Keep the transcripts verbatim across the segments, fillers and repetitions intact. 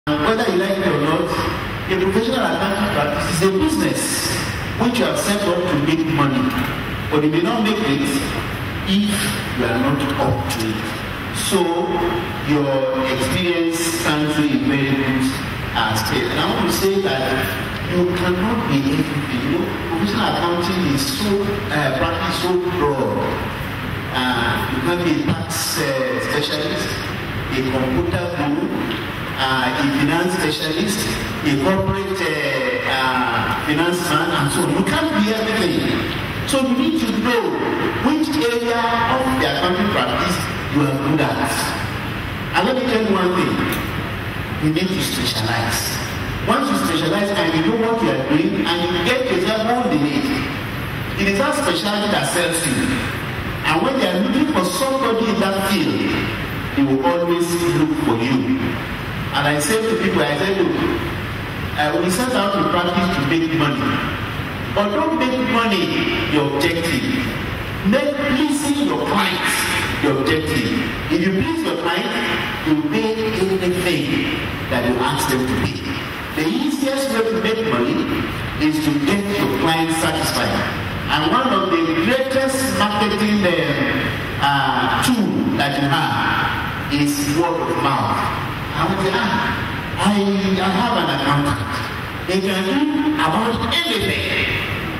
Whether you like it or not, a professional accounting practice is a business which you have set up to make money, but you may not make it if you are not up to it. So your experience stands you in very good uh, state. And I want to say that you cannot be everything. You know, professional accounting is so uh, practice so broad. Uh, you can be a tax uh, specialist, a computer guru, uh, a finance specialist, a corporate uh, uh, finance man, and so on. You can't be everything. So you need to know which area of the accounting practice you are good at. And let me tell you one thing. You need to specialize. Once you specialize and you know what you are doing and you get yourself on the need, it is that specialty that sells you. And when they are looking for somebody in that field, they will always look for you. And I say to people, I say, look, uh, we set out to practice to make money. But don't make money your objective. Make pleasing your clients your objective. If you please your client, you pay anything that you ask them to pay. The easiest way to make money is to get your client satisfied. And one of the greatest marketing uh, uh, tool that you have is word of mouth. I would say, ah, I, I have an accountant. They can do about anything.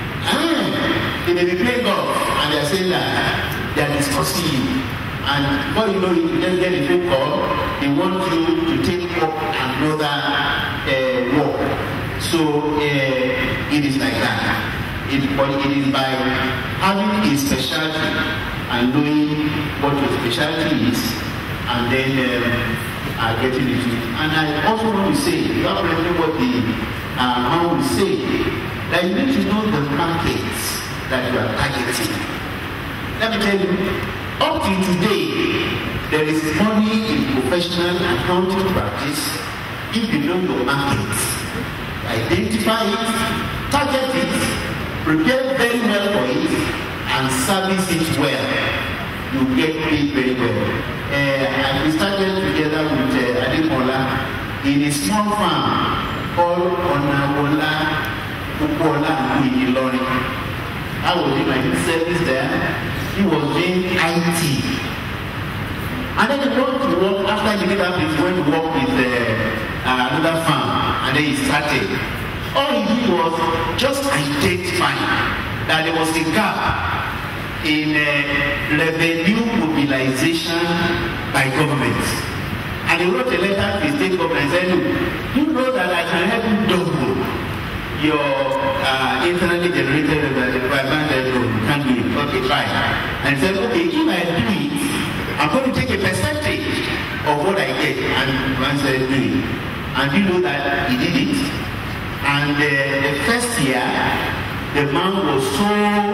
Ah, they may be playing golf and they are saying that they are discussing you. And before you know it, you just get a phone call. They want you to take up another uh, work. So uh, it is like that. It, but it is by having a specialty and knowing what your specialty is, and then um, uh, getting into it. And I also want to say, you have to know what the uh, man will say, that you need to know the markets that you are targeting. Let me tell you, up to today, there is money in professional accounting practice if you know your markets. Identify it, target it, prepare very well for it, and service it well. You get paid very well. Uh, and we started together with uh, Ademola in a small farm called Onawola Ukola in Ilorin. I was doing my service there. He was doing I T. And then he went to work, after he did that, he went to work with uh, uh, another farm, and then he started. All he did was just identify that there was a gap in uh, revenue mobilization by government. And he wrote a letter to the state government and said, look, you know that I can help you double your uh, internally generated requirement that you can do it. Okay, try. And he said, okay, if I do it, I'm going to take a percentage of what I get. And one said, do it. And you know that he did it. And uh, the first year, the man was so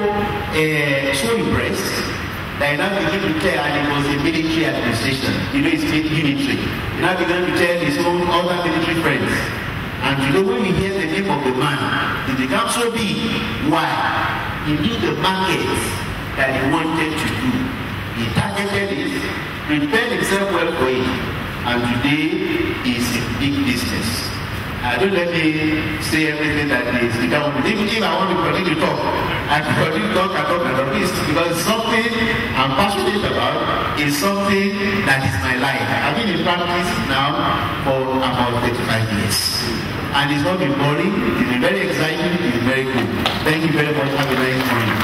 uh, so impressed that he now began to tell, and it was a military administration. You know, it's military. He now began to tell his own other military friends. And you know, when you hear the name of the man, it becomes so big. Why? He knew the market that he wanted to do. He targeted it, prepared himself well for it, and today is a big business. Uh, don't let me say everything that is become. Even if I want to continue to talk, I can continue to talk and talk and talk this because something I'm passionate about is something that is my life. I've been in practice now for about thirty-five years. And it's not been boring, it's been very exciting, it's been very good. Thank you very much. Have a nice morning.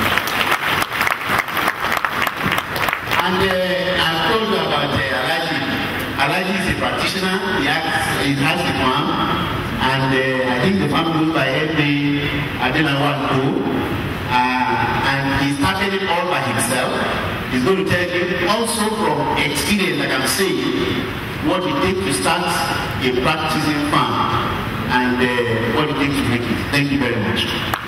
And uh, I've told you about uh, Alaji. Alaji is a practitioner, he has, he has the farm. And uh, I think the farm goes by every Adelawan uh, and he started it all by himself. He's going to tell you also from experience, like I'm saying, what it takes to start a practicing farm and uh, what it takes to make it. Thank you very much.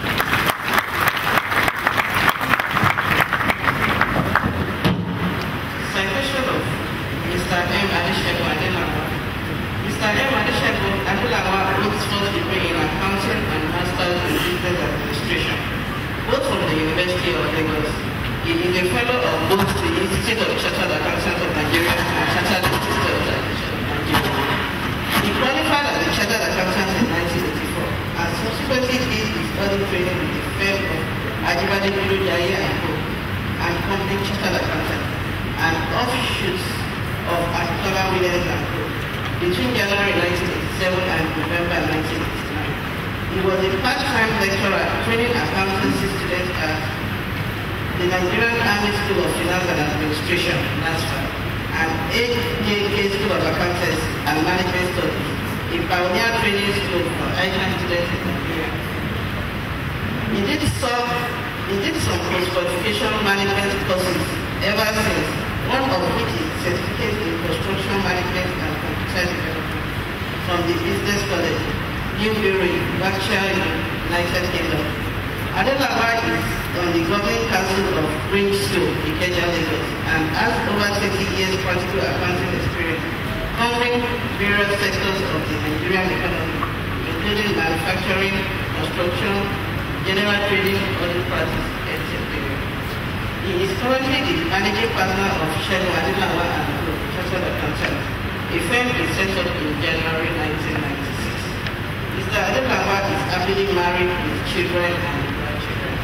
Citation of Mister M. Adeshego Adelawa. Mister M. Adeshego Adelawa wrote first degree in accounting and master's in business administration, both from the University of Lagos. He is a fellow of both the Institute of Chartered Accountants of Nigeria and Chartered Institute of Nigeria. He qualified as a chartered accountant in nineteen eighty-four and subsequently did his study training with the firm of Ajibade Bilojaye and Co. and Company Chartered Accountant and offshoots of Arthur Williams and Co. between January nineteen eighty-seven and November nineteen eighty-nine. He was a part-time lecturer training accountancy students at the Nigerian Army School of Finance and Administration, NASFA, and A J K School of Accountancy and Management Studies, a pioneer training school for I C A N students in Nigeria. He did some, he did some post-qualification management courses ever since, one of which is certificate in construction management and computer development from the Business College, Newbury, Berkshire, United Kingdom. Adelawa is on the Governing Council of Green School, Ikeja, Lagos, and has over twenty years practical accounting experience covering various sectors of the Nigerian economy, including manufacturing, construction, general trading, audit practice, et cetera. He is currently the managing partner of Shegun Adelawa and Co. Chartered Accountant, a firm he set up in January nineteen ninety-six. Mister Adelawa is happily married with children and grandchildren.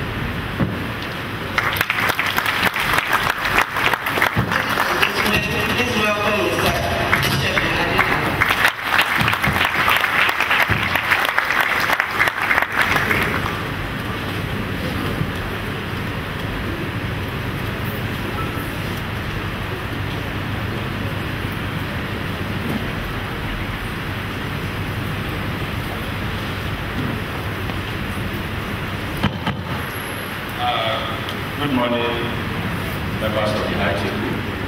Please welcome Mister Shegun Adelawa. Good morning, members of the I C A N.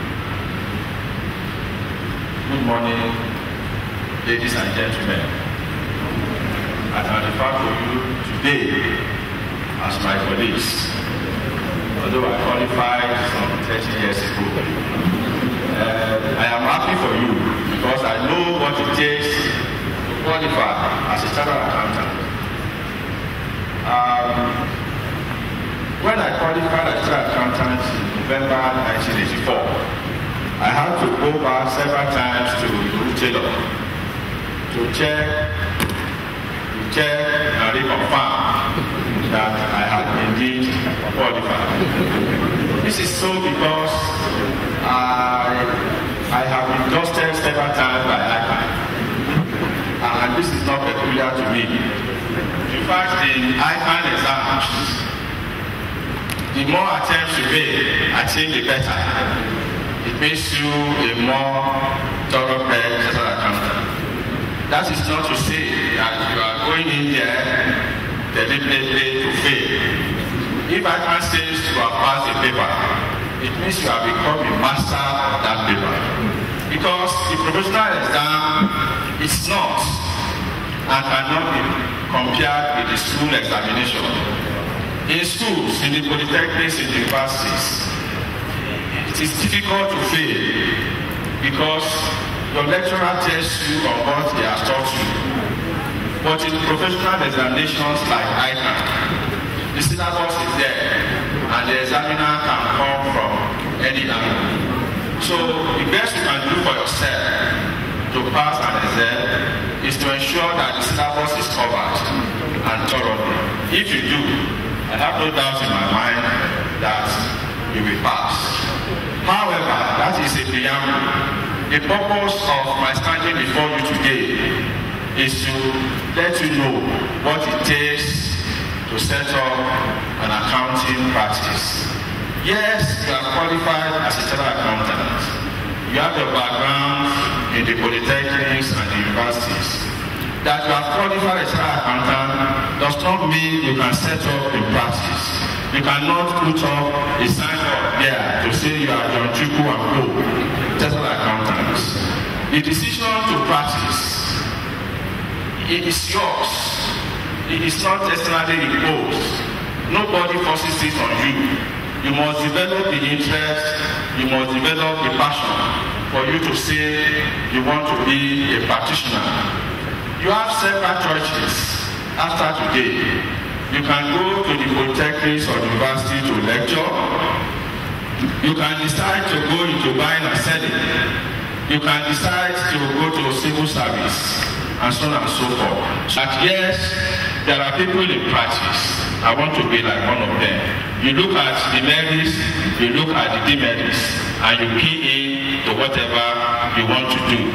Good morning, ladies and gentlemen. I can refer to you today as my colleagues, although I qualified some thirty years ago. Uh, I am happy for you because I know what it takes to qualify as a chartered accountant. Um, When I qualified as chartered accountant in November nineteen eighty-four, I had to go back several times to Taylor to check, to check and reconfirm that I had indeed qualified. This is so because I, I have been dusted several times by I C A N, and this is not peculiar to me. In fact, in I C A N exams, the more attempts you make, I think the better. It makes you a more thoroughbred chartered accountant. That is not to say that you are going in there deliberately to fail. If I can say you have passed the paper, it means you have become a master of that paper. Because the professional exam is not and cannot be compared with the school examination. In schools, in the polytechnics, in the universities, it is difficult to fail because your lecturer tells you on what he has taught you. But in professional examinations like I C A N, the syllabus is there and the examiner can come from any angle. So the best you can do for yourself to pass an exam is to ensure that the syllabus is covered and thoroughly. If you do, I have no doubt in my mind that you will pass. However, that is a preamble. The purpose of my standing before you today is to let you know what it takes to set up an accounting practice. Yes, you are qualified as a chartered accountant. You have your background in the polytechnics and the universities. That you have qualified as a chartered accountant does not mean you can set up in practice. You cannot put up a signboard there to say you are John Chukwu and Co. chartered accountants. The decision to practice, it is yours. It is not externally imposed. Nobody forces it on you. You must develop the interest, you must develop the passion for you to say you want to be a practitioner. You have several choices after today. You can go to the polytechnics or university to lecture. You can decide to go into buying and selling. You can decide to go to civil service and so on and so forth. But yes, there are people in practice. I want to be like one of them. You look at the merits, you look at the demerits, and you key in to whatever you want to do.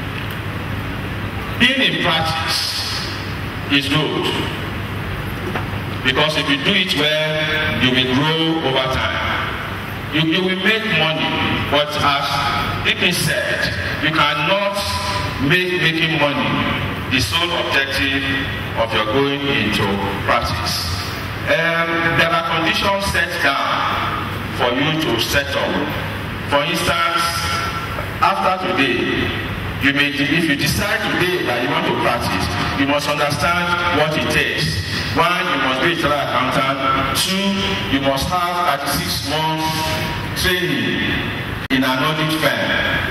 Being in practice is good, because if you do it well, you will grow over time. You, you will make money, but as Dickens said, you cannot make making money the sole objective of your going into practice. Um, there are conditions set down for you to set up. For instance, after today, you may, if you decide today that you want to practice, you must understand what it takes. One, you must be a chartered accountant. Two, you must have thirty-six months training in an audit firm.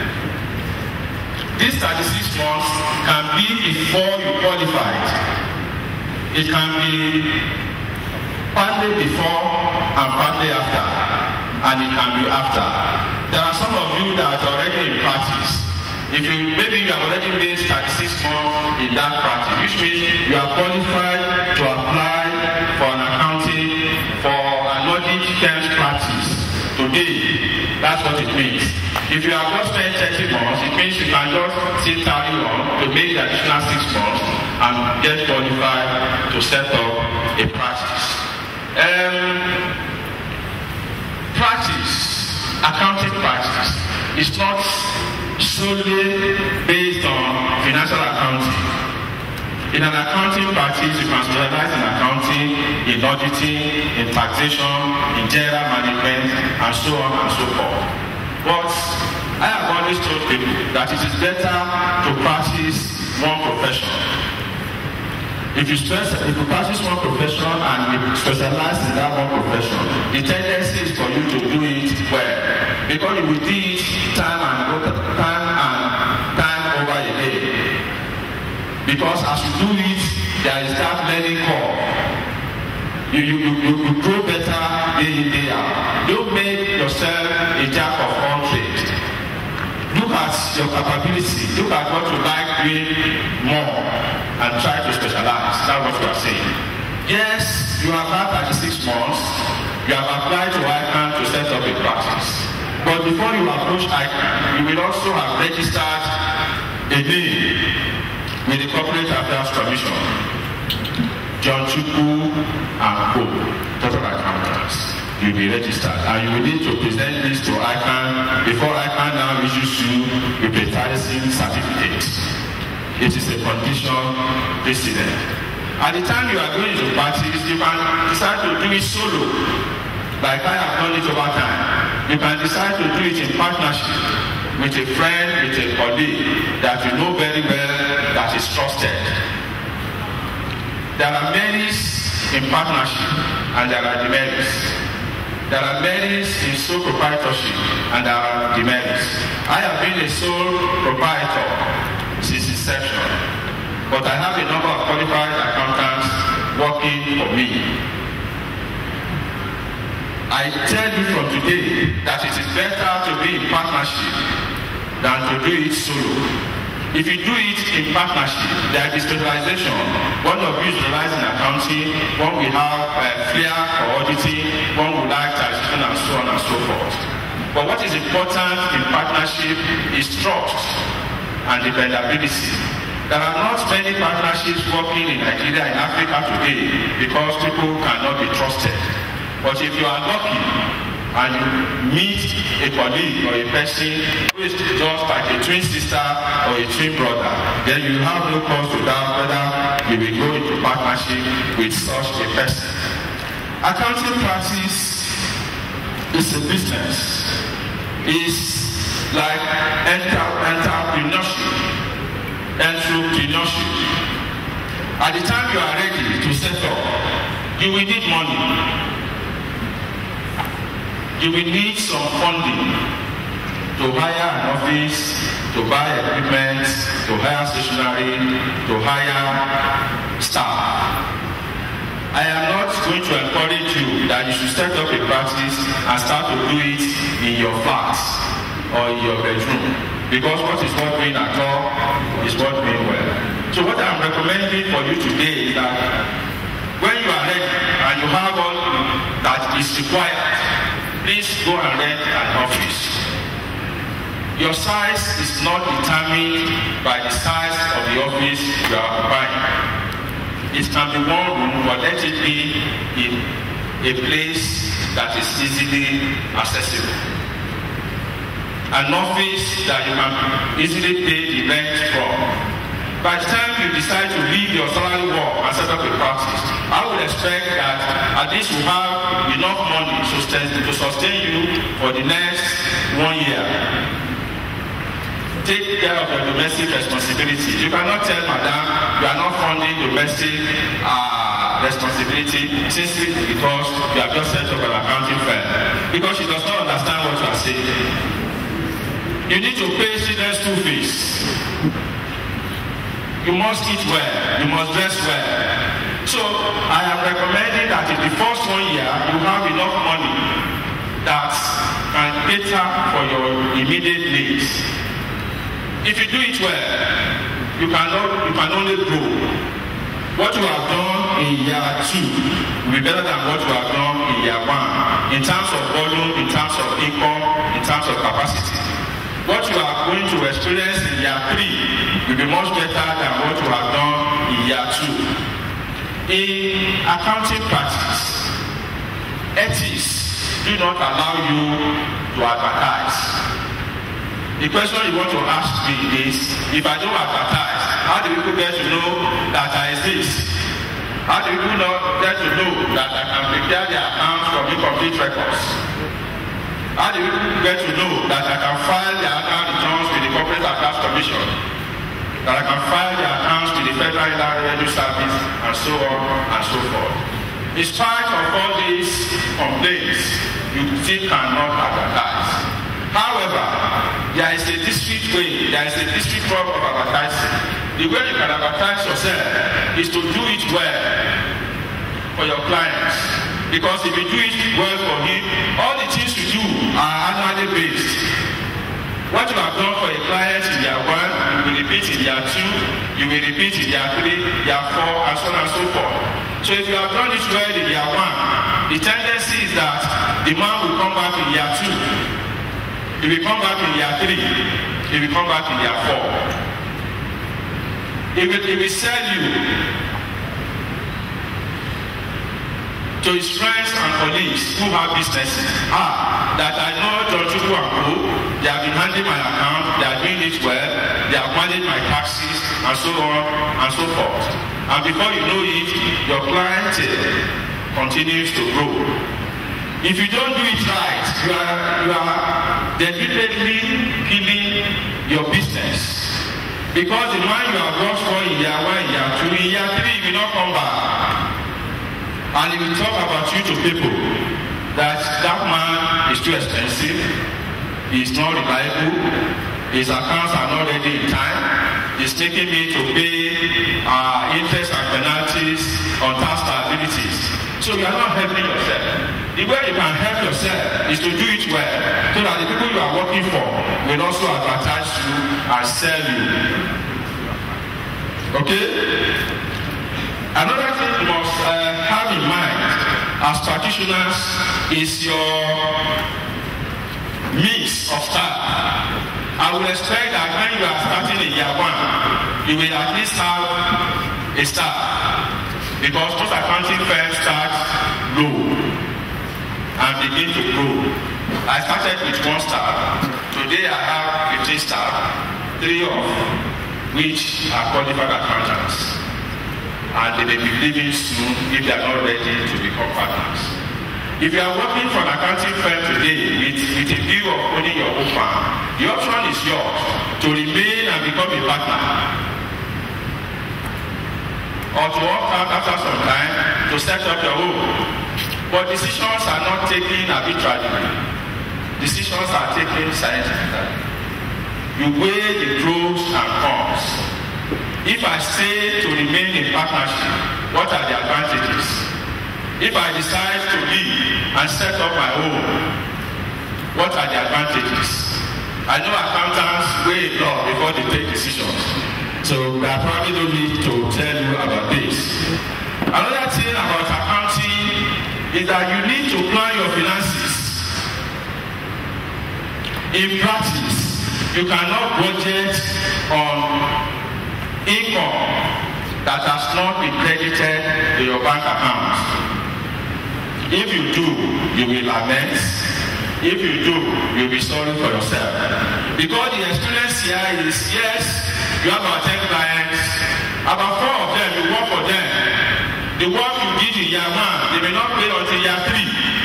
This thirty-six months can be before you qualified. It can be partly before and partly after, and it can be after. There are some of you that are already in practice. If you maybe you have already made thirty-six months in that practice, which means you are qualified to apply for an accounting for an audit firm's practice today. That's what it means. If you have just spent thirty months, it means you can just sit carry on to make the additional six months and get qualified to set up a practice. Um, practice, accounting practice, is not solely based on financial accounting. In an accounting practice, you can specialize in accounting, in auditing, in taxation, in general management, and so on and so forth. But I have always told people that it is better to practice one profession. If you, stress, if you practice one profession and you specialize in that one profession, the tendency is for you to do it well. Because you will do it time and time and time over again. Because as you do it, there is that learning curve. You, you, you, you grow better day in, day out. Don't make yourself a jack of all trades. Look at your capability. Look at what you like doing more and try to specialize. That's what we are saying. Yes, you have had thirty-six months. You have applied to I C A N to set up a practice. But before you approach I C A N, you will also have registered a name with the Corporate Affairs Commission, John Chukwu and Co, Total Accountants. You'll be registered, and you will need to present this to I C A N before I C A N now issues you a preparation certificate. It is a condition precedent. At the time you are going to practice, you can decide to do it solo, like I have done it over time. You can decide to do it in partnership with a friend, with a colleague that you know very well, that is trusted. There are merits in partnership and there are demerits. There are merits in sole proprietorship and there are demerits. I have been a sole proprietor since inception, but I have a number of qualified accountants working for me. I tell you from today that it is better to be in partnership than to do it solo. If you do it in partnership, there is specialization. One of you specializes in accounting, one will have uh, flair for auditing, one will like taxation, and so on and so forth. But what is important in partnership is trust and dependability. There are not many partnerships working in Nigeria and Africa today because people cannot be trusted. But if you are lucky and you meet a colleague or a person who is just like a twin sister or a twin brother, then you have no cause to doubt whether you will go into partnership with such a person. Accounting practice is a business. It's like entrepreneurship. Entrepreneurship. At the time you are ready to set up, you will need money. You will need some funding to hire an office, to buy equipment, to hire stationery, to hire staff. I am not going to encourage you that you should set up a practice and start to do it in your flat or in your bedroom. Because what is not doing at all is not doing well. So what I'm recommending for you today is that when you are ready and you have all that is required, please go and rent an office. Your size is not determined by the size of the office you are occupying. It can be one room, but let it be in a place that is easily accessible. An office that you can easily pay the rent from. By the time you decide to leave your salary work and set up a practice, I would expect that at least you have enough money to sustain you for the next one year. Take care of your domestic responsibilities. You cannot tell madam you are not funding domestic uh, responsibility simply because you have just set up an accounting firm. Because she does not understand what you are saying. You need to pay students school fees. You must eat well. You must dress well. So I am recommending that in the first one year you have enough money that can cater for your immediate needs. If you do it well, you cannot, you can only grow. What you have done in year two will be better than what you have done in year one, in terms of volume, in terms of income, in terms of capacity. What you are going to experience in year three will be much better than what you have done in year two. In accounting practice, ethics do not allow you to advertise. The question you want to ask me is, if I don't advertise, how do people get to know that I exist? How do people not get to know that I can prepare their accounts from incomplete records? How do people get to know that I can file their account returns with the Corporate Account Commission? That I can file their accounts with the Federal Inland Revenue Service, and so on and so forth. In spite of all these complaints, you still cannot advertise. However, there is a district way, there is a district form of advertising. The way you can advertise yourself is to do it well for your clients. Because if you do it well for him, all the things you do are annually based. What you have done for a client in year one, you will repeat in year two, you will repeat in year three, year four, and so on and so forth. So if you have done it well in year one, the tendency is that the man will come back in year two. He will come back in year three. He will come back in year four. He will, he will sell you to his friends and colleagues who have businesses. Ah, that I know John Chukwu and Co. They have been handling my account. They are doing it well. They have managed my taxes and so on and so forth. And before you know it, your clientele continues to grow. If you don't do it right, you are, you are deliberately killing your business. Because the man you have worked for in year one, year two, in year three, he will not come back. And he will talk about you to people that that man is too expensive, he is not reliable, his accounts are not ready in time, he's taking me to pay uh, interest and penalties on tax liabilities. So you are not helping yourself. The way you can help yourself is to do it well, so that the people you are working for will also advertise you and sell you. Okay? Another thing you must uh, have in mind as practitioners is your mix of staff. I would expect that when you are starting in year one, you will at least have a staff, because most accounting firms start low and begin to grow. I started with one staff. Today I have fifteen staff, three of which are qualified accountants. And they may be leaving soon if they are not ready to become partners. If you are working for an accounting firm today with, with a view of owning your own firm, the option is yours to remain and become a partner, or to opt out after some time to set up your own. But decisions are not taken arbitrarily. Decisions are taken scientifically. You weigh the pros and cons. If I say to remain in partnership, what are the advantages? If I decide to leave and set up my own, what are the advantages? I know accountants weigh law before they take decisions. So I probably don't need to tell you about this. Another thing about accounting is that you need to plan your finances. In practice, you cannot budget on income that has not been credited to your bank account. If you do, you will lament. If you do, you'll be sorry for yourself. Because the experience here is, yes, you have about ten clients, about four of them, you work for them. The work you did in year one, they may not pay until year three.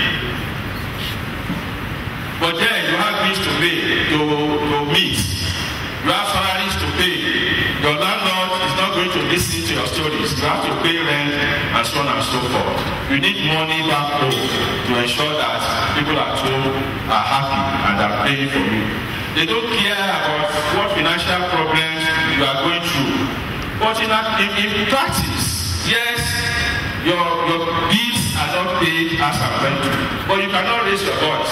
But then you have bills to pay, to, to meet. You have salaries to pay. Your landlord is not going to listen to your stories. You have to pay rent and so on and so forth. You need money back home to ensure that people at home are happy and are paying for you. They don't care about what financial problems you are going through. But in, in, in practice, yes, your, your bills are not paid as I'm going to. But you cannot raise your voice.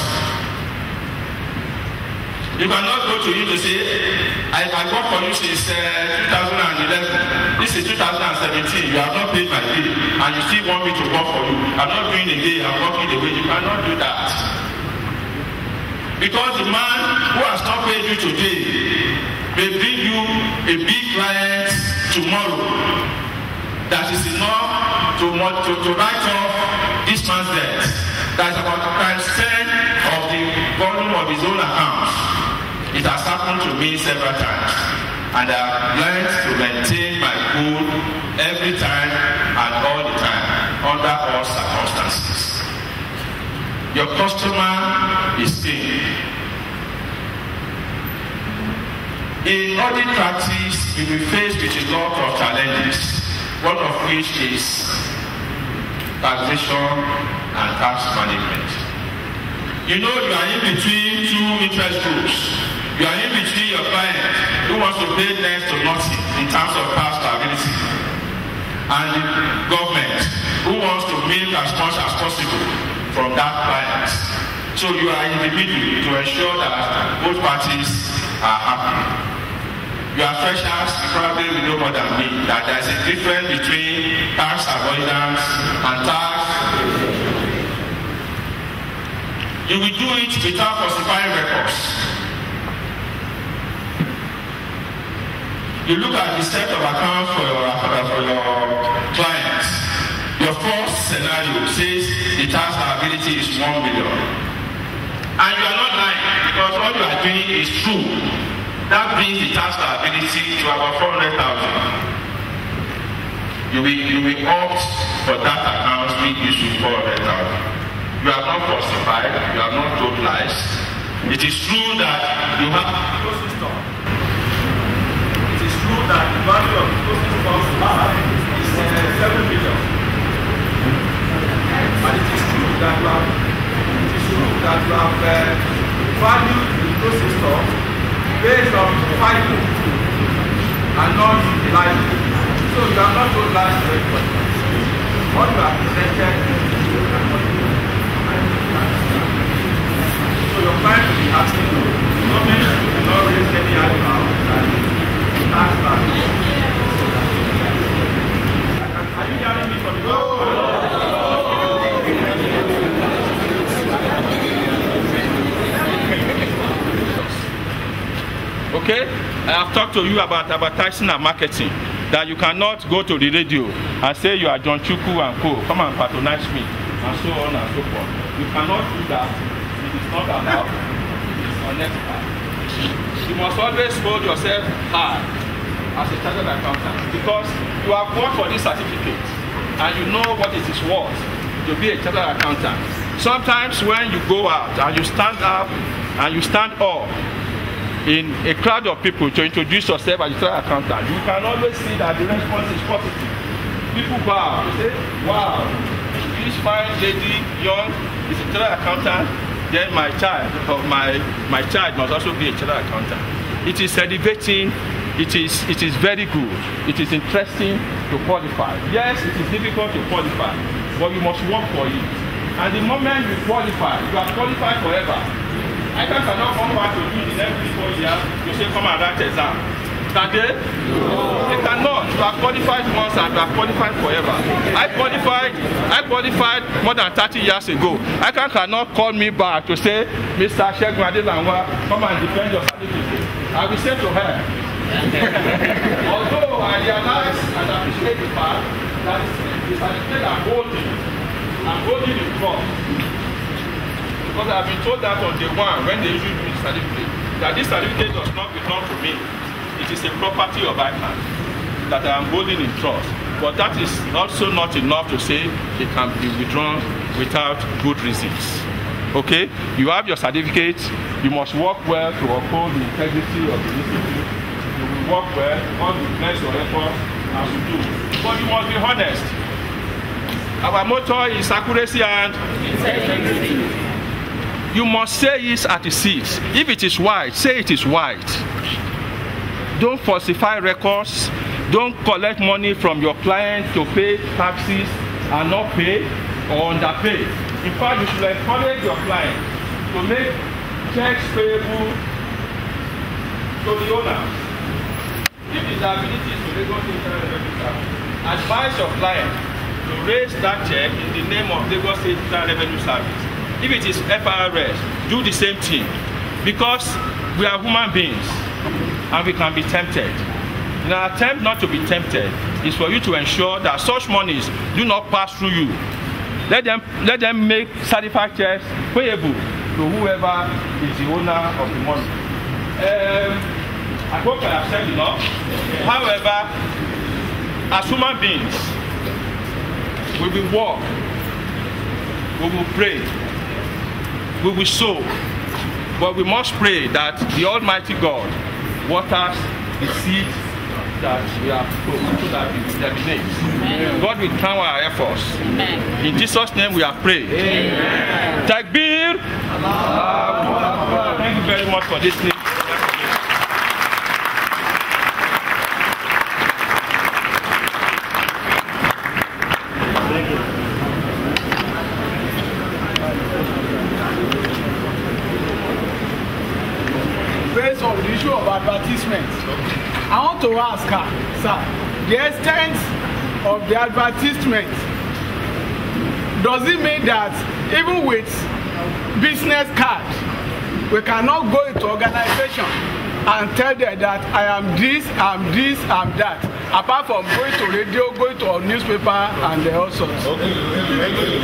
You cannot go to him to say, I, I work for you since uh, two thousand eleven. This is two thousand seventeen. You have not paid my bill, and you still want me to work for you. I'm not doing a day, I'm working a way. You cannot do that. Because the man who has not paid you today may bring you a big client tomorrow that is enough to, to, to write off this man's debt. That is about times ten of the volume of his own account. It has happened to me several times, and I have learned to maintain my cool every time and all the time, under all circumstances. Your customer is king. In audit practice, you will be faced with a lot of challenges, one of which is taxation and tax management. You know you are in between two interest groups. You are in between your client who wants to pay next to nothing in terms of tax liability and the government who wants to milk as much as possible from that client. So you are in the middle to ensure that both parties are happy. You are freshers, you probably will know more than me that there is a difference between tax avoidance and tax. You will do it without falsifying records. You look at the set of accounts for your, for your clients. Your first scenario says the tax liability is one million. And you are not lying because what you are doing is true. That brings the tax liability to about four hundred thousand. You will, you will opt for that account being issued four hundred thousand. You are not falsified, you are not told lies. It is true that you have an ecosystem. It is true that the value of the ecosystem is seven million. And it is true that you have, it is true that you have uh, valued the ecosystem based on five and not life. So you are not told lies to everybody. What you have presented is so your client will be asking you, the government will not raise any animal that is tax value. Are you hearing me from the government? Okay, I have talked to you about advertising and marketing. That you cannot go to the radio and say you are John Chukwu and co. Come and patronize me, and so on and so forth. You cannot do that. It is not allowed. It is unethical. You must always hold yourself high as a chartered accountant because you have worked for this certificate and you know what it is worth to be a chartered accountant. Sometimes when you go out and you stand up and you stand up in a crowd of people to introduce yourself as a chartered accountant, you can always see that the response is positive. People bow, they say, wow, this fine lady, young, is a chartered accountant, then my child, or my, my child must also be a chartered accountant. It is elevating, it is, it is very good, it is interesting to qualify. Yes, it is difficult to qualify, but you must work for it. And the moment you qualify, you are qualified forever. I can't cannot come back to you in the next three, four years to say come and write exam. Can they? No. They cannot. You are qualified once and you are qualified forever. I qualified, I qualified more than thirty years ago. I can cannot call me back to say, Mister Shegun-Adelangwa, come and defend your certificate. I will say to her, although I realize and appreciate the fact that the certificate I'm holding, I'm holding in trust. Because I've been told that on day one when they issued me the certificate, that this certificate does not belong to me. It is a property of I C A N that I am holding in trust. But that is also not enough to say it can be withdrawn without good reasons. Okay? You have your certificate, you must work well to uphold the integrity of the institute. You will work well, God will bless your efforts as you do. But you must be honest. Our motto is accuracy and integrity. You must say it at the seat. If it is white, say it is white. Don't falsify records. Don't collect money from your client to pay taxes and not pay or underpay. In fact, you should encourage your client to make checks payable to the owners. If the liability is to Lagos State Revenue Service, advise your client to raise that check in the name of Lagos State Revenue Service. If it is F I R S, do the same thing. Because we are human beings and we can be tempted. In an attempt not to be tempted is for you to ensure that such monies do not pass through you. Let them, let them make certified checks payable to whoever is the owner of the money. Um, I hope I have said enough. However, as human beings, we will walk, we will pray, we will sow, but we must pray that the Almighty God waters the seed that we have sown so that it germinates. God will crown our efforts. Amen. In Jesus' name we have prayed. Amen. Takbir. Allah. Thank you very much for listening. Based on the issue of advertisements, I want to ask her, sir, the extent of the advertisement, does it mean that even with business card, we cannot go into organization and tell them that I am this, I'm this, I'm that, apart from going to radio, going to a newspaper, and all sorts? Okay, thank you.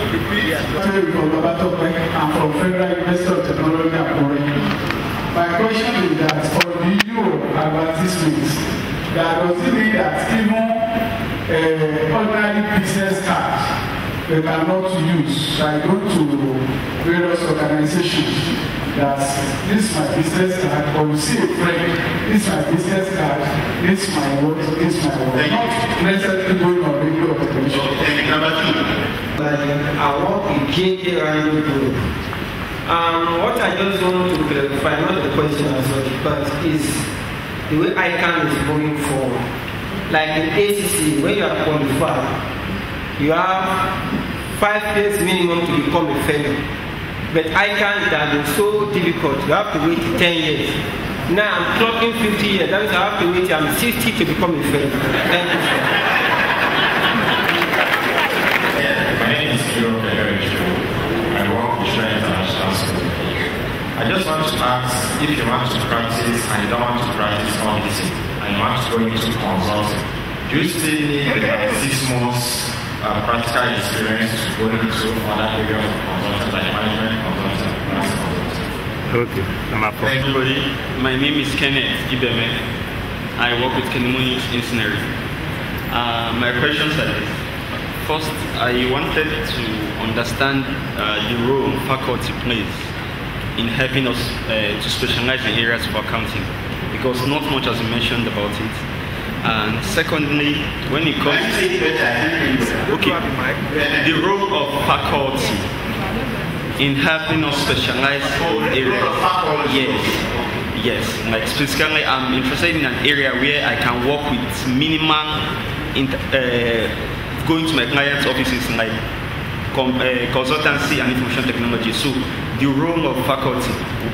I'm from Federal University of Technology and my question is that for the issue of advertisements, that does it mean that even uh, ordinary business cards they cannot use, like go to various organizations, that this is my business card, or you see a friend, this is my business card, this is my work, this is my work. Not necessarily going on radio or television. Number two. I work in I C A N Group. Um, what I just want to clarify, not the question as well, but is the way I C A N is moving forward. Like in A C C, when you are qualified, you have five years minimum to become a fellow. But I C A N that is so difficult, you have to wait ten years. Now I'm clocking fifty years, that means I have to wait I'm sixty to become a fellow. Thank you. My name is Kiro Kekerecho. I work with Shire International School. I just want to ask if you want to practice and you don't want to practice auditing and you want to go into consulting, do you still need the six months uh, practical experience to go into other areas of consulting like management consulting and finance consulting? Okay, I'm up. Hey everybody, my name is Kenneth Ibeme. I work with Kenimoni Engineering. Uh, my questions are this. First, I wanted to understand uh, the role faculty plays in helping us uh, to specialize in areas of accounting, because not much has been mentioned about it. And secondly, when it comes to okay, the role of faculty in helping us specialize in areas. Yes, yes. Like specifically, I'm interested in an area where I can work with minimal in, uh, going to my client's offices like com, uh, consultancy and information technology. So the role of faculty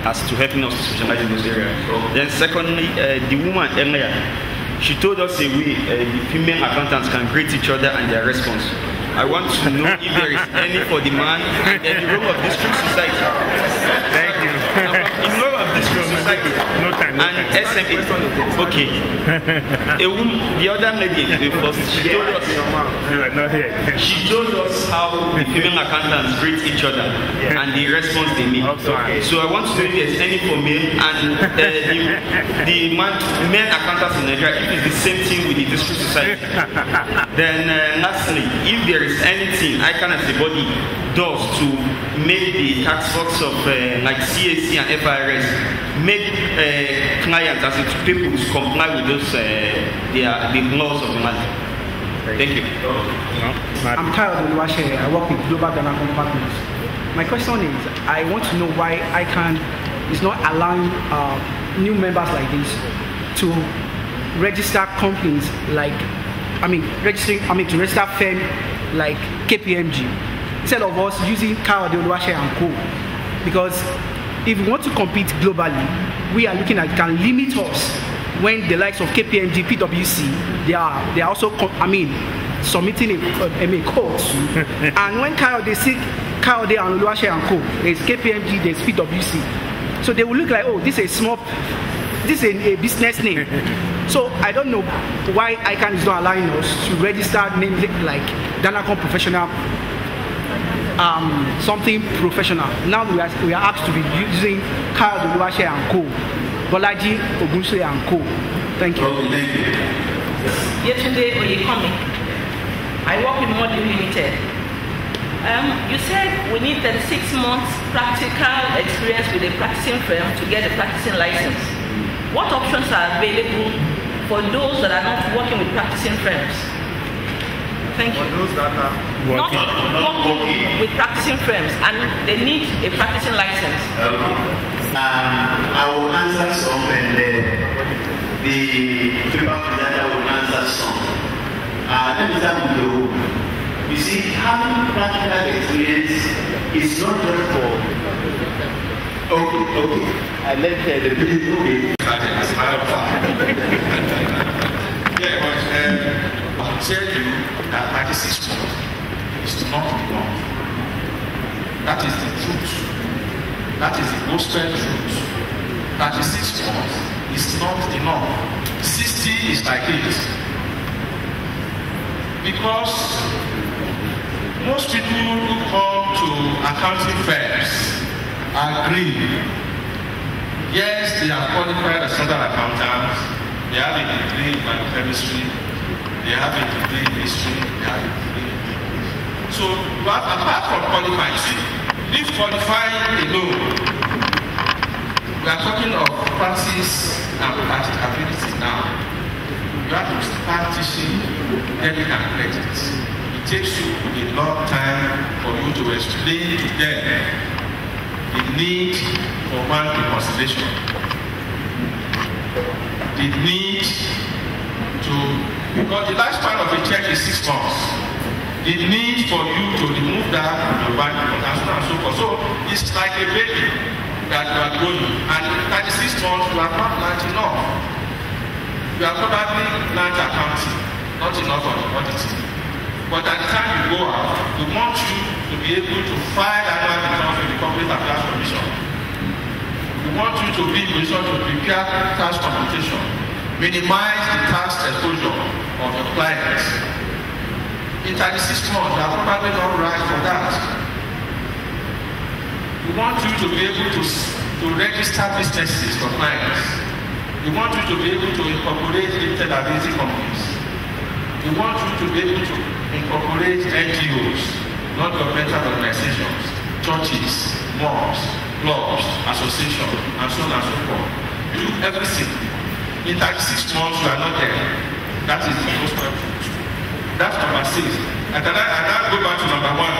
as to helping us to specialize in those areas. Then secondly, uh, the woman earlier, she told us a way uh, the female accountants can grade each other and their response. I want to know if there is any for the man and then the role of district society. Thank you. In role of district society no time, no and time. S M A. Okay. A woman, the other lady, the first, she told us. You are not here. She told us how the female accountants grade each other Yeah. and the response they make. Okay. So I want to know if there's any for male and uh, the, the man, male accountants in Nigeria, if it's the same thing with the district society. Then uh, lastly, if there is anything I can as a body does to make the tax box of uh, like C A C and F I R S make uh, clients as in people to comply with those uh, the, uh, the laws of the land. Thank you. No, I'm Kyle Oluwase. I work with Global Ghana Partners. My question is, I want to know why I C A N is not allowing uh, new members like this to register companies like, I mean, registering, I mean, to register firm like K P M G instead of us using Kyle Oluwase and Co. Because if we want to compete globally, we are looking at it can limit us when the likes of K P M G, P W C, they are they are also, I mean, submitting a, a, a code. And when Kyle they see Kyle and Oluwase and Co, there's K P M G, there's P W C. So they will look like, oh, this is a small, this is a, a business name. So I don't know why I C A N is not allowing us to register names like Danacom Professional, um, something professional. Now we are we are asked to be using Kyle Oluwase and Co, Bolaji Ogunse and Co. Thank you. Okay, thank you. Yesterday, Oyekami, I work with Model Limited. Um, you said we need thirty-six months practical experience with a practicing firm to get a practicing license. What options are available for those that are not working with practicing firms? Thank you. For those that are not not working working. with practicing firms and they need a practicing license. Okay. Um, I will answer some and uh, the paper presenter will answer some. Uh, let me start with the rule. You see, having practical experience is not just for. Okay, okay. I let uh, the people. Okay. as a matter of fact. Yeah, but um, I'll tell you that thirty-six months is not enough. That is the truth. That is the gospel truth. thirty-six months is not enough. sixty is like it. Because most people who come to accounting firms agree. Yes, they are qualified as standard accountants. They have a degree in biochemistry. They have a degree in history. They have a degree in English. So, but apart from qualifying, see, if qualifying alone, we are talking of practice and practicability now. You have to start teaching debit and credit. It takes you a long time for you to explain to them the need for bank reconciliation, the need to, because the lifespan of a check is six months, the need for you to remove that from your bank account and so on and so forth. So it's like a baby that you are growing, and thirty-six months you are not learned enough. You are probably learned accounting, not enough on auditing. But at the time you go out, we want you to be able to file annual returns with the Corporate Affairs Commission. We want you to be in position to prepare tax computation, minimize the tax exposure of your clients. In thirty-six months, you are probably not right for that. We want you to be able to, to register businesses for clients. We want you to be able to incorporate limited liability companies. We want you to be able to incorporate N G Os, non-governmental organizations, churches, mosques, clubs, associations, and so on and so forth. You do everything. In thirty-six months, you are not there. That is the most important. That's number six. And then I, and I go back to number one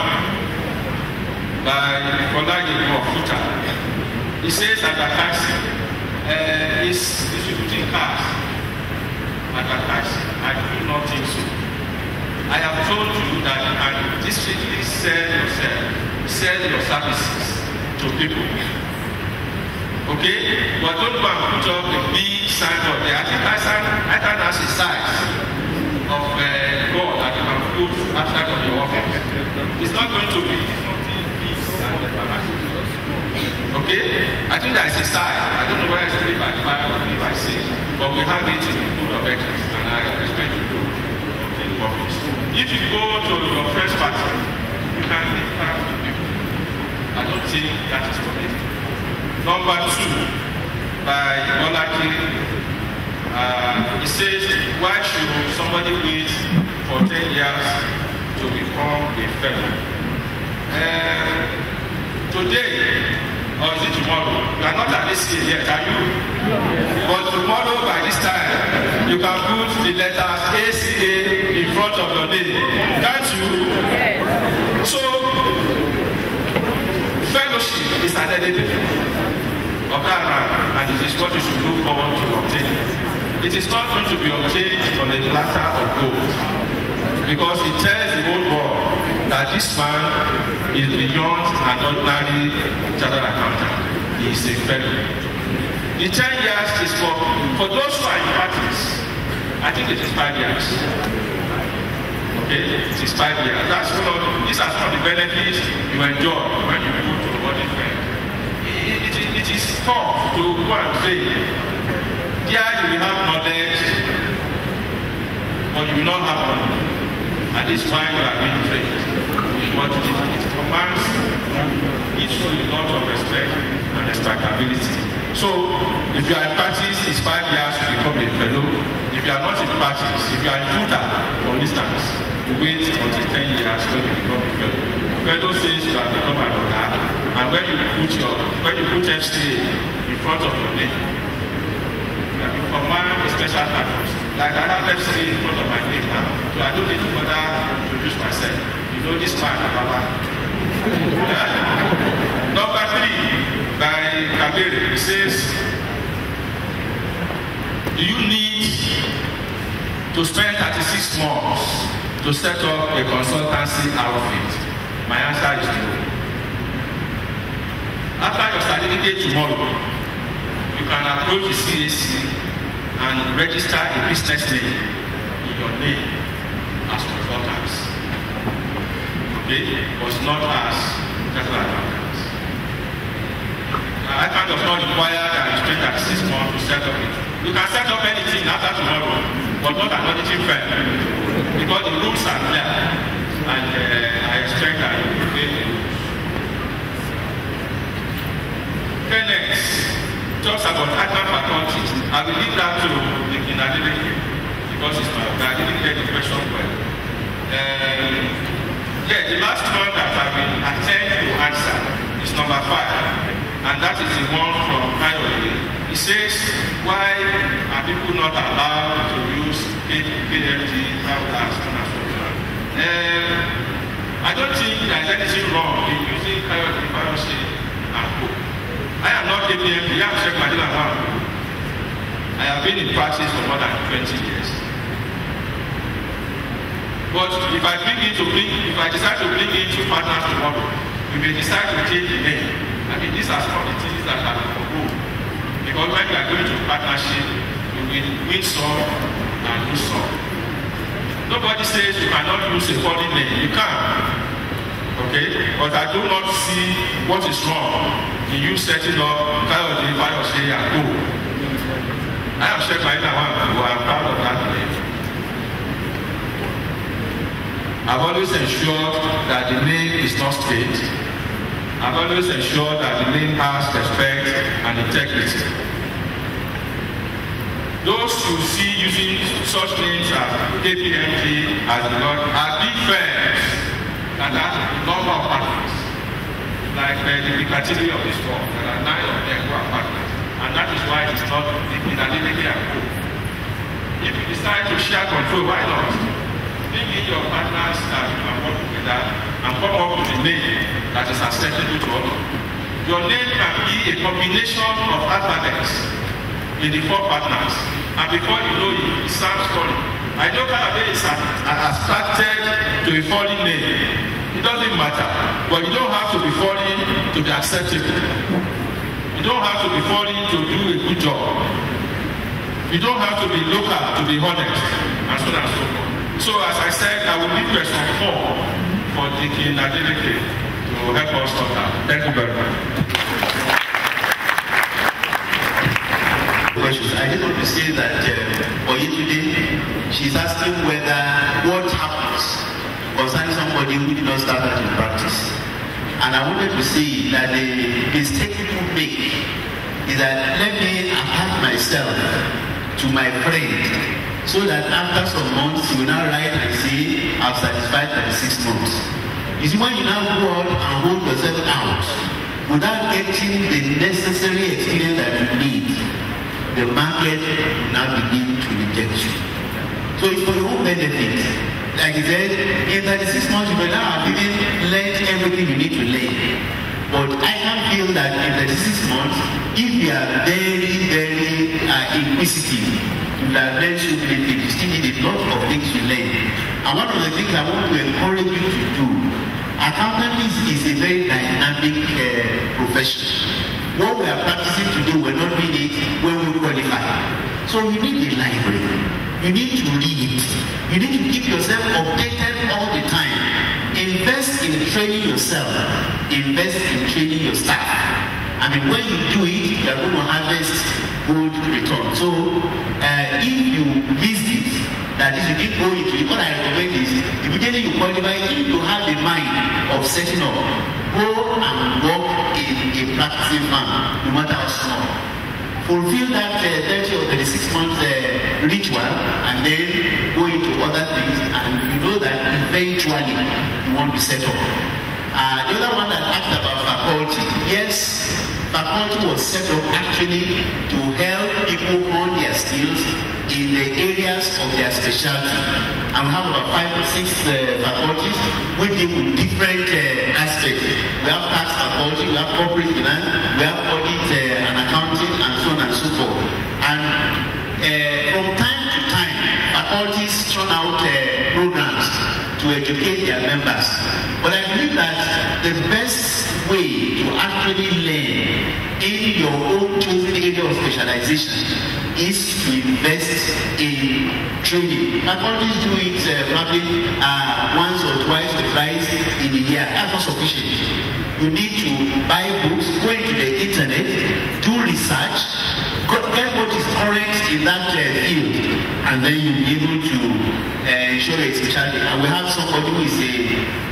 by Olage of Futa. He says advertising uh, is distributing cars. Advertising. I do not think so. I have told you that you can distinctly sell yourself, sell your services to people. Okay? But don't go and put up a big signboard there. I think I can I can has a size of uh, God that you can put outside of your office. It's not going to be something big. Okay? I think there is a size. I don't know whether it's three by five or three by six, but we have it in the food of excellence, and I expect you to in the office. If you go to your first party, you can meet five people. I don't think that is correct. Number two, by Olaki, uh, it says, why should somebody wait for ten years to become a fellow? Uh, today, or is it tomorrow? You are not at this stage yet, are you? But tomorrow, by this time, you can put the letters A C A in front of your name. Can't you? Yes. So, fellowship is an element of that rank, and it is what you should look forward to obtain. It is not going to be obtained on a platter of gold, because it tells the whole world that this man is beyond an ordinary chartered accountant. He is a fellow. The ten years is for, for those who are in practice. I think it is five years. Okay? It is five years. That's one of, these are some of the benefits you enjoy when you go to a body fair. It, it, it is tough to go and say, there you will have knowledge, but you will not have money. And this is why you are being trained. But it, it commands each with a lot of respect and respectability. So, if you are in practice, it's five years to become a fellow. If you are not in practice, if you are in tutor, for instance, you wait until ten years when you become a fellow. Fellow says you have become an order, and when you put your when you put F C A in front of your name, you command a special status. Like I have F C A in front of my name now, so I don't need to bother to introduce myself. You know this man, Baba. Number three, by Kabir, it says, do you need to spend thirty-six months to set up a consultancy outfit? My answer is no. After your certificate tomorrow, you can approach the C A C and register a business name in your name as consultants. Okay? But not as chartered accountants. I kind of not require that you spend that six months to set up it. You can set up anything after tomorrow, but not an auditing firm. Because the rules are clear. And uh, I expect that you will obey the rules. Okay, next. Talks about admin faculty. I will leave that to the Kinadiliki because it's my I didn't get the question well. Um, yeah, the last one that I will attempt to answer is number five, and that is the one from Kayode. It says, why are people not allowed to use K F T as soon as possible? Um, I don't think there is anything wrong in using Kayode Biology and Co. I am not K P M P, I am Sheikh Madila Wan. I have been in practice for more than twenty years. But if I bring in to bring, if I decide to bring in two partners tomorrow, we may decide to change the name. I mean, these are some of the things that are proposed. Because when we are going to partnership, we will win some and lose some. Nobody says you cannot use a foreign name. You can. Okay? But I do not see what is wrong in you setting up Kayode Biology and Co. I am Sheikh Maida Wan, who I am proud of that name. I've always ensured that the name is not straight. I've always ensured that the name has respect and integrity. Those who see using such names as K P M G as the Lord are big firms that have a number of partners. Like uh, the criteria of this world, there are nine of them who are partners. And that is why it's not in a limited approach. If you decide to share control, why not? Bring in your partners that you can work together and come up with a name that is acceptable to all. Your name can be a combination of alphabets in the four partners. And before you know it, it sounds funny. I know Kayode is attracted to a foreign name. It doesn't matter. But you don't have to be foreign to be acceptable. You You don't have to be foreign to do a good job. You don't have to be local to be honest, and so on and so forth. So as I said, I will leave question four for Dikin Adeleke to help us sort out. Thank you very much. Questions. I just want to say that uh, Oye today, she's asking whether what happens concerning somebody who did not start that in practice. And I wanted to say that the mistake people make is that let me attach myself to my friend so that after some months you will now write and say I've satisfied thirty-six months. You see, when you now go out and hold yourself out without getting the necessary experience that you need, the market will now begin to reject you. So it's for your own benefit. Like he said, in thirty-six months you will now have even learned everything you need to learn. But I can feel that in thirty-six months, if you are very, very uh, inquisitive, you have learned so many things, you still need a lot of things to learn. And one of the things I want to encourage you to do, accountancy is a very dynamic uh, profession. What we are practicing today, we're not doing it when we qualify. So you need a library. You need to read it. You need to keep yourself updated all the time. Invest in training yourself. Invest in training your staff. I mean, when you do it, you are going to harvest good return. So, uh, if you missed it, that is, you didn't go into it, what I recommend is, immediately you qualify, if you have the mind of setting up, go and work in a practicing firm, no matter how small. Fulfill that uh, thirty or thirty-six months uh, ritual and then go into other things, and you know that eventually you want to set up. Uh, the other one that asked about faculty, yes, faculty was set up actually to help people hone their skills in the areas of their specialty. And we have about five or six uh, faculties with different uh, aspects. We have tax faculty, we have corporate finance, we have audit uh, and accounting, and so on and so forth. And uh, from time to time, faculties turn out uh, programs to educate their members. But I believe that the best way to actually learn in your own chosen area of specialization is to invest in training. Faculties do it uh, probably uh, once or twice or thrice in a year. That's not sufficient. You need to buy books, go into the internet, do research, get what is current in that uh, field, and then you'll be able to uh, show your specialty. And we have somebody who is a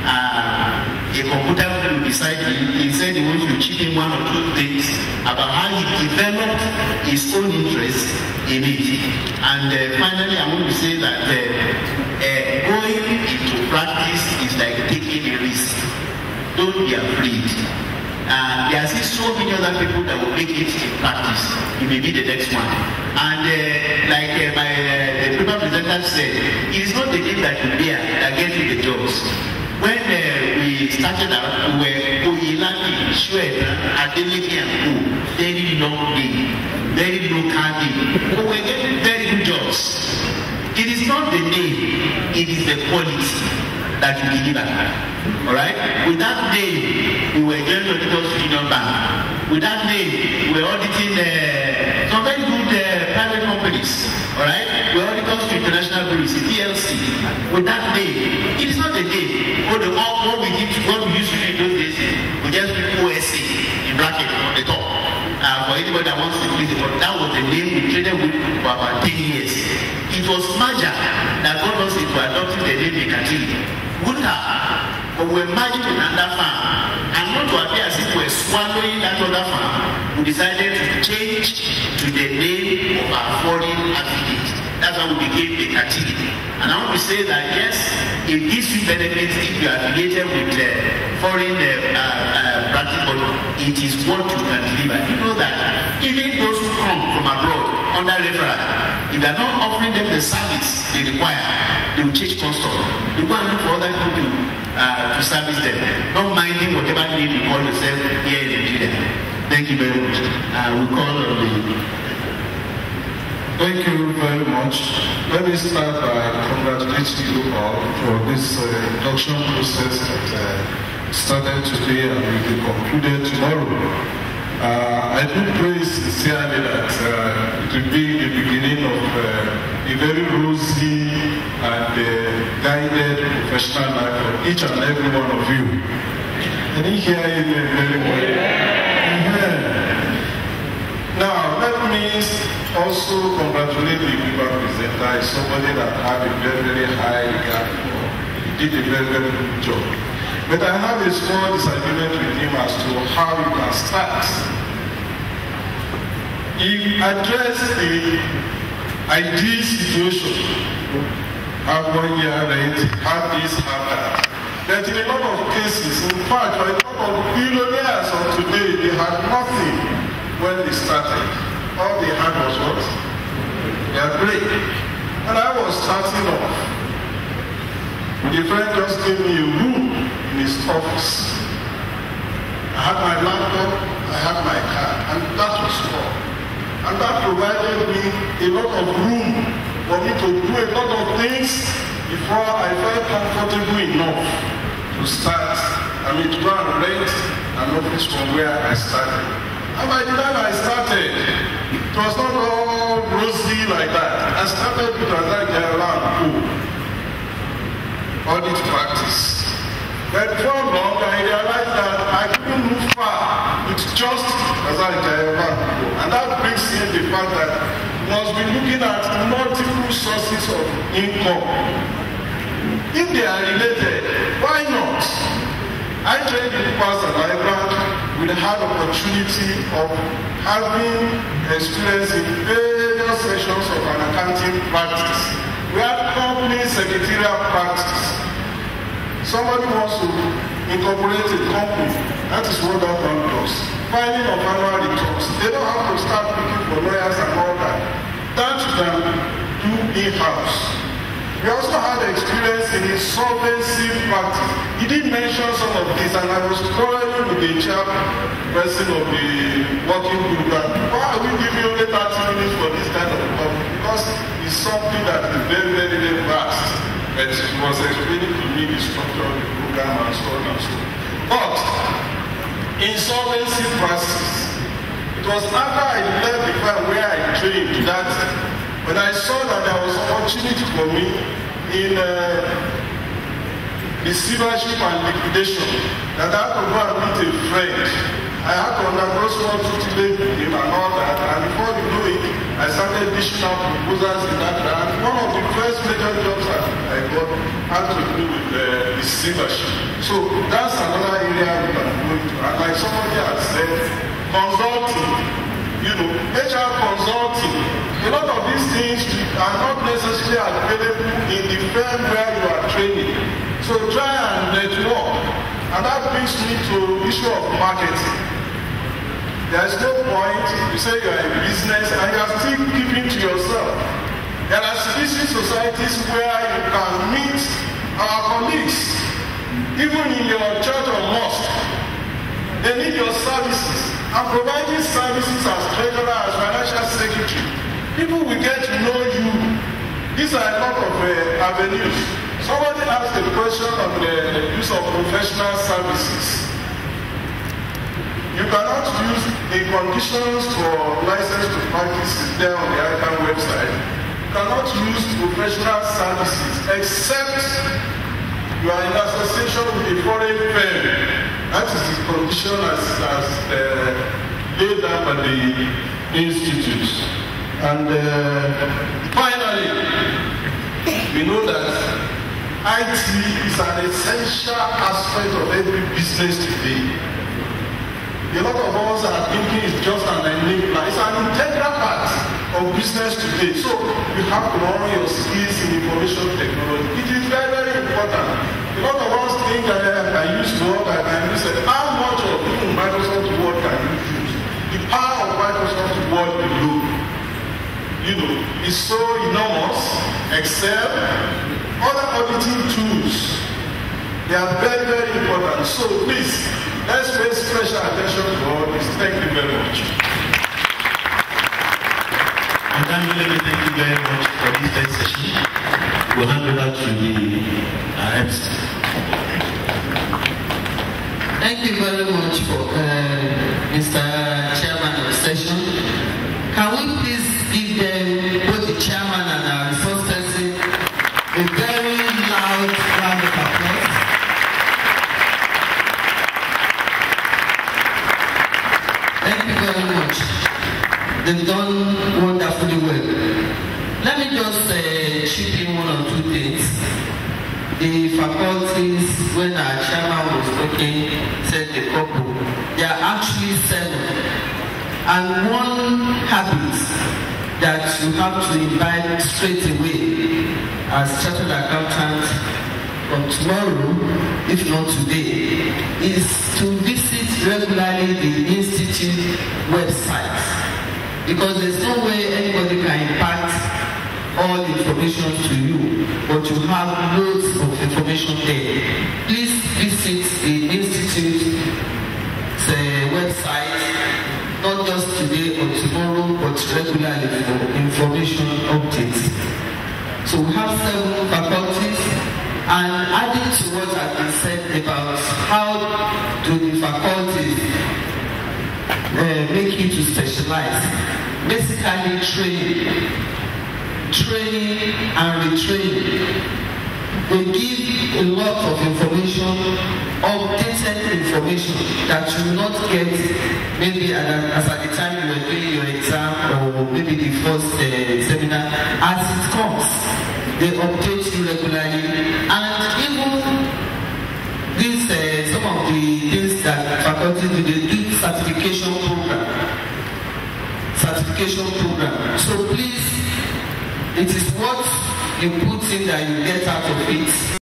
uh, a computer guru beside him. He said he wants to chip in one or two things about how he developed his own interest in it. And uh, finally, I want to say that uh, uh, going into practice is like taking a risk. Don't be afraid. Uh, there are still so many other people that will make it in practice. You may be the next one. And uh, like uh, my uh, the paper presenter said, it is not the name that you bear that gets you the jobs. When uh, we started out, we were Oyelani, Shweta, Adeleke and Co. Very long day, very low candy. But we're getting very good jobs. It is not the name, it is the quality that you deliver. Alright? With that name, we were going to auditors Union Bank. With that name, we were auditing uh, some very good uh, private companies. Alright? We were auditors to international bureaus, P L C. With that name, it is not the name. What, the, what, we did, what we used to do in those days, we just put O S A in bracket on the top. Uh, for anybody that wants to please it, but that was the name we traded with for about ten years. It was merger that got us into adopting the name Ekatili. Wouldn't have. But we're merging to another farm. And not to appear as if we're swallowing that other farm, we decided to change to the name of our foreign affiliate. That's how we became Ekatili. And I want to say that yes, it gives you benefits if you are affiliated with uh, foreign uh, uh, practice, but it is what you can deliver. You know that even those who come from abroad under referral, if they are not offering them the service they require, they will change constant. They go and look for other people to, uh, to service them, not minding whatever name you call yourself here in Nigeria. Thank you very much. Uh, we call on the Thank you very much. Let me start by congratulating you all for this uh, induction process that uh, started today and will be concluded tomorrow. Uh, I do pray sincerely that uh, it will be the beginning of uh, a very rosy and uh, guided professional life for each and every one of you. Can you hear amen very well? Amen. Now, let me also congratulate the people presenter. Is somebody that had a very, very high regard for. He did a very, very good job. But I have a small disagreement with him as to how you can start. He addressed the ideal situation. Have one year rent, have this, have that. But in a lot of cases, in fact, for a lot of billionaires of today, they had nothing when they started. All they had was what? Their brain. And I was starting off. A friend just gave me a room in his office. I had my laptop, I had my car, and that was all. And that provided me a lot of room for me to do a lot of things before I felt comfortable enough to start, I mean to go and rent an office from where I started. And by the time I started, it was not all rosy like that. I started with a like around audit practice. But before long, I realized that I couldn't move far with just as I did. And that brings in the fact that we must be looking at multiple sources of income. If they are related, why not? I trained in past and I will have opportunity of having experience in various sections of an accounting practice. We have company secretarial practice. Somebody wants to incorporate a company. That is what that one does. Filing of annual returns. They don't have to start looking for lawyers and all that. That you can do in-house. We also had experience in insolvency practice. He did mention some of this, and I was quarreling with the chairperson of the working group that why are we giving only thirty minutes for this kind of topic? Because it's something that is very, very, very vast. But he was explaining to me the structure of the program and so on and so on. But insolvency practice, it was after I left the firm where I trained that when I saw that there was opportunity for me in uh, receivership and liquidation, that I had to go and meet a friend. I had to undergo small tutelage with him and all that, and before you know it, I started dishing out proposals in that, and one of the first major jobs that I got had to do with uh, receivership. So that's another area we can go into. And like somebody has said, consulting, you know, H R consulting, a lot of these things are not necessarily available in the firm where you are training. So try and network. And that brings me to the issue of marketing. There is no point, you say you are in business and you are still keeping to yourself. There are secret societies where you can meet our colleagues, even in your church or mosque. They need your services. And providing services as treasurer, as financial secretary, people will get to know you. These are a lot of uh, avenues. Somebody asked a question on the use of professional services. You cannot use the conditions for license to practice there on the I C A N website. You cannot use professional services except you are in association with a foreign firm. That is the condition as, as uh, laid down by the institute. And uh, finally, we know that I T is an essential aspect of every business today. A lot of us are thinking it's just an enabler. It's an integral part of business today. So you have to learn your skills in information technology. It is very, very important. A lot of us think that I can use Word, I can use it. How much of even Microsoft Word can you use? The power of Microsoft Word below, you know, is so enormous. Excel, other auditing tools, they are very, very important. So please, let's pay special attention to all this. Thank you very much. Madam, let me thank you very much for this first session. We'll hand over to the uh, M C. Thank you very much for uh, Mister the faculties, when our chairman was talking, said the couple, there are actually seven. And one habit that you have to imbibe straight away as chartered accountant from tomorrow, if not today, is to visit regularly the institute website. Because there's no way anybody can impact all the information to you, but you have loads of information there. Please visit the institute's uh, website, not just today or tomorrow, but regularly for information updates. So we have seven faculties, and adding to what has been said about how do the faculties uh, make you to specialize, basically training. Training and retraining. They give a lot of information, updated information that you will not get maybe at, as at the time you were doing your exam or maybe the first uh, seminar. As it comes, they update you regularly, and even these uh, some of the things that faculty do, they do certification program. Certification program. So please, it is what you put in that you get out of it.